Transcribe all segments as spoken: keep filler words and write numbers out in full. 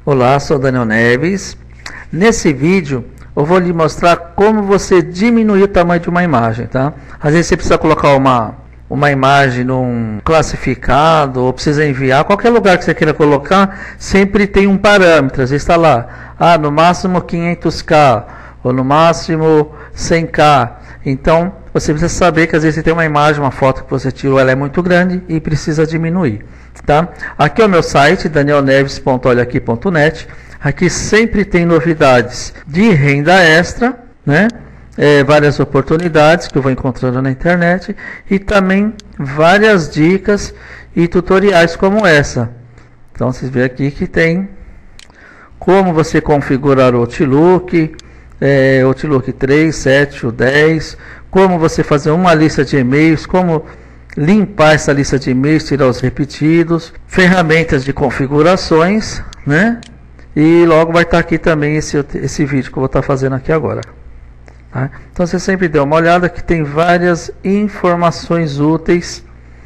Olá, sou Daniel Neves. Nesse vídeo eu vou lhe mostrar como você diminuir o tamanho de uma imagem, tá? Às vezes você precisa colocar uma, uma imagem num classificado ou precisa enviar, qualquer lugar que você queira colocar, sempre tem um parâmetro. Às vezes está lá, ah, no máximo quinhentos K ou no máximo cem K. Então você precisa saber que às vezes você tem uma imagem, uma foto que você tirou, ela é muito grande e precisa diminuir, tá? Aqui é o meu site, daniel neves ponto olha aqui ponto net. Aqui sempre tem novidades de renda extra, né? É, várias oportunidades que eu vou encontrando na internet e também várias dicas e tutoriais como essa. Então vocês veem aqui que tem como você configurar o Outlook, é, Outlook três, sete, o dez, como você fazer uma lista de e-mails, como limpar essa lista de e-mails, tirar os repetidos, ferramentas de configurações, né? E logo vai estar aqui também esse, esse vídeo que eu vou estar fazendo aqui agora. Tá? Então você sempre dê uma olhada que tem várias informações úteis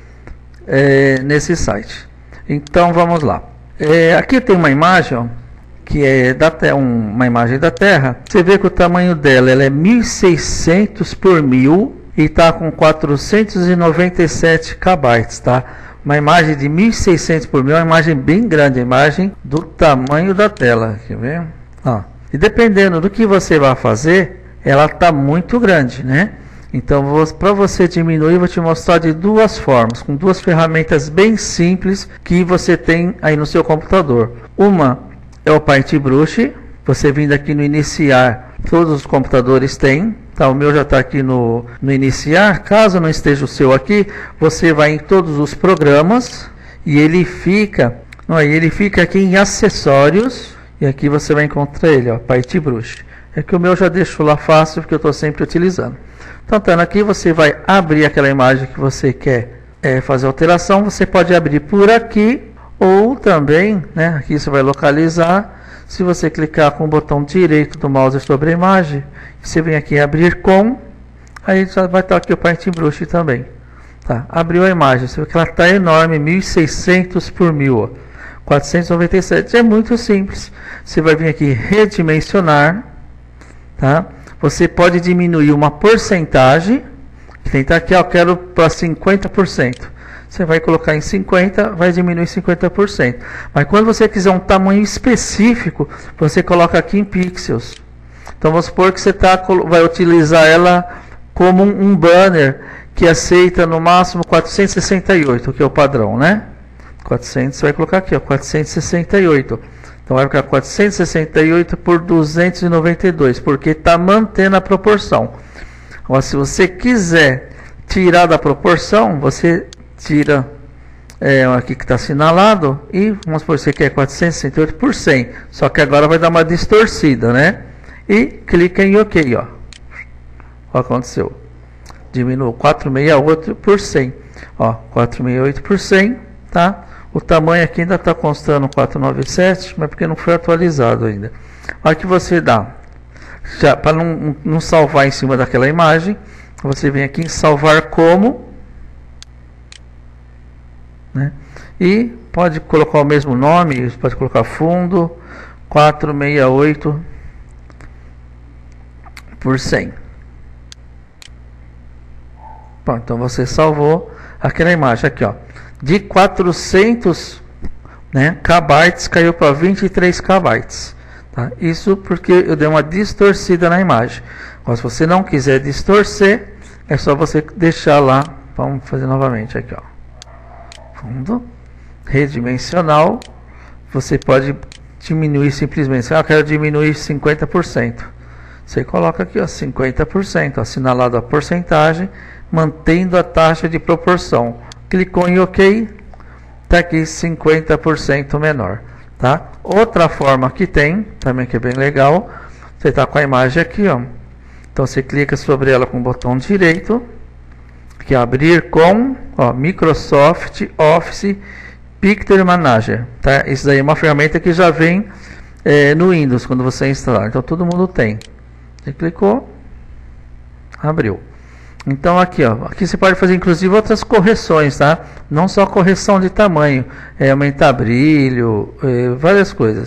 é, nesse site. Então vamos lá. É, aqui tem uma imagem, ó, que é da terra, um, uma imagem da Terra. Você vê que o tamanho dela ela é mil e seiscentos por mil e está com quatrocentos e noventa e sete kbytes, tá? Uma imagem de mil e seiscentos por mil, uma imagem bem grande, a imagem do tamanho da tela, quer ver? Ó, e dependendo do que você vai fazer, ela está muito grande, né? Então, para você diminuir, eu vou te mostrar de duas formas, com duas ferramentas bem simples que você tem aí no seu computador. Uma é o PaintBrush, você vindo aqui no iniciar, todos os computadores têm. Tá, o meu já está aqui no, no iniciar. Caso não esteja o seu aqui, você vai em todos os programas e ele fica, ó, ele fica aqui em acessórios e aqui você vai encontrar ele, ó, PaintBrush. É que o meu já deixo lá fácil porque eu estou sempre utilizando. Então, tá aqui, você vai abrir aquela imagem que você quer é, fazer alteração. Você pode abrir por aqui ou também, né, aqui você vai localizar. Se você clicar com o botão direito do mouse sobre a imagem, você vem aqui em abrir com, aí já vai estar aqui o PaintBrush também. Tá, abriu a imagem, você vê que ela está enorme, mil e seiscentos por mil, ó, quatrocentos e noventa e sete. É muito simples. Você vai vir aqui redimensionar, tá? Você pode diminuir uma porcentagem, tem que estar aqui, ó, eu quero para cinquenta por cento. Você vai colocar em cinquenta, vai diminuir cinquenta por cento. Mas quando você quiser um tamanho específico, você coloca aqui em pixels. Então vamos supor que você tá, vai utilizar ela como um, um banner que aceita no máximo quatrocentos e sessenta e oito, que é o padrão, né? quatrocentos, você vai colocar aqui, ó, quatrocentos e sessenta e oito. Então vai ficar quatrocentos e sessenta e oito por duzentos e noventa e dois, porque está mantendo a proporção. Agora, se você quiser tirar da proporção, você tira é, aqui que está assinalado e vamos supor que você quer quatrocentos e sessenta e oito por cem, só que agora vai dar uma distorcida, né? E clica em OK, ó. Ó, aconteceu, diminuiu quatrocentos e sessenta e oito por cem, ó, quatrocentos e sessenta e oito por cem, tá? O tamanho aqui ainda está constando quatrocentos e noventa e sete, mas porque não foi atualizado ainda. Olha que você dá, para não, não salvar em cima daquela imagem, você vem aqui em salvar como, né? E pode colocar o mesmo nome, pode colocar fundo quatrocentos e sessenta e oito por cem. Pronto, então você salvou aquela imagem aqui, ó, de quatrocentos, né, kbytes caiu para vinte e três kbytes, tá? Isso porque eu dei uma distorcida na imagem. Agora, se você não quiser distorcer, é só você deixar lá. Vamos fazer novamente aqui, ó. Fundo, redimensional, você pode diminuir simplesmente, ah, eu quero diminuir cinquenta por cento, você coloca aqui, ó, cinquenta por cento, assinalado a porcentagem, mantendo a taxa de proporção, clicou em OK, está aqui cinquenta por cento menor, tá? Outra forma que tem, também que é bem legal, você está com a imagem aqui, ó, então você clica sobre ela com o botão direito, que é abrir com, ó, Microsoft Office Picture Manager, tá? Isso daí é uma ferramenta que já vem é, no Windows quando você instalar, então todo mundo tem. Você clicou, abriu. Então aqui, ó, aqui você pode fazer inclusive outras correções, tá? Não só correção de tamanho, é, aumentar brilho, é, várias coisas.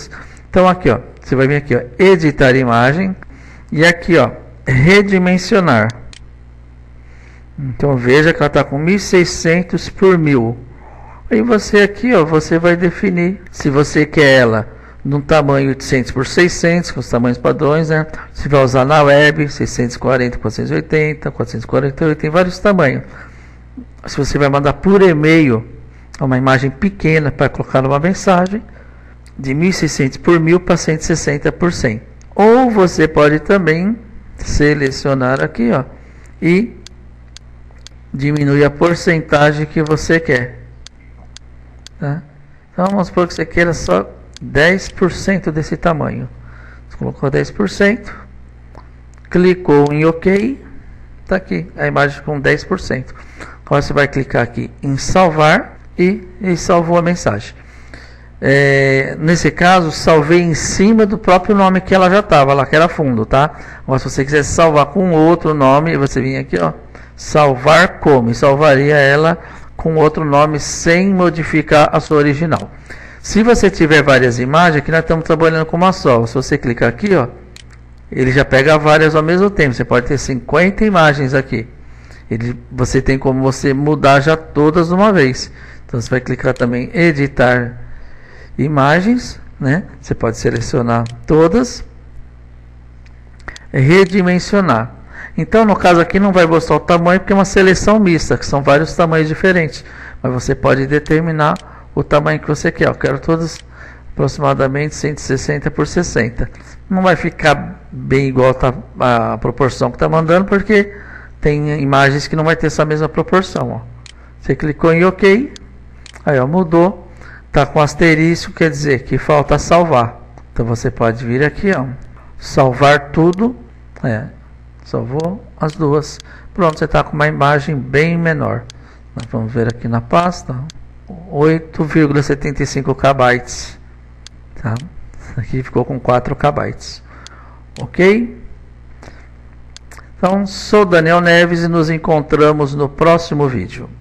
Então aqui, ó, você vai vir aqui, ó, editar imagem e aqui, ó, redimensionar. Então veja que ela está com mil e seiscentos por mil. Aí você aqui, ó, você vai definir se você quer ela num tamanho oitocentos por seiscentos, com os tamanhos padrões, né? Se vai usar na web, seiscentos e quarenta por quatrocentos e oitenta, quatrocentos e quarenta e oito, tem vários tamanhos. Se você vai mandar por e-mail uma imagem pequena para colocar numa mensagem, de mil e seiscentos por mil para cento e sessenta por cem. Ou você pode também selecionar aqui, ó, e diminuir a porcentagem que você quer. Tá? Então vamos supor que você queira só dez por cento desse tamanho. Você colocou dez por cento, clicou em OK, está aqui a imagem com dez por cento. Agora você vai clicar aqui em salvar e, e salvou a mensagem. É, nesse caso, salvei em cima do próprio nome que ela já estava, lá que era fundo, tá? Agora, se você quiser salvar com outro nome, você vem aqui, ó, salvar como, e salvaria ela com outro nome sem modificar a sua original. Se você tiver várias imagens, aqui nós estamos trabalhando com uma só. Se você clicar aqui, ó, ele já pega várias ao mesmo tempo. Você pode ter cinquenta imagens aqui. Ele, você tem como você mudar já todas de uma vez. Então você vai clicar também em editar imagens, né? Você pode selecionar todas, redimensionar. Então no caso aqui não vai mostrar o tamanho porque é uma seleção mista, que são vários tamanhos diferentes, mas você pode determinar o tamanho que você quer. Eu quero todos aproximadamente cento e sessenta por sessenta. Não vai ficar bem igual a, a proporção que está mandando, porque tem imagens que não vai ter essa mesma proporção, ó. Você clicou em OK, aí ó, mudou. Tá com asterisco, quer dizer que falta salvar. Então você pode vir aqui, ó, salvar tudo. É, salvou as duas. Pronto, você está com uma imagem bem menor. Nós vamos ver aqui na pasta, oito vírgula setenta e cinco kbytes. Tá? Aqui ficou com quatro kbytes. Ok? Então, sou Daniel Neves e nos encontramos no próximo vídeo.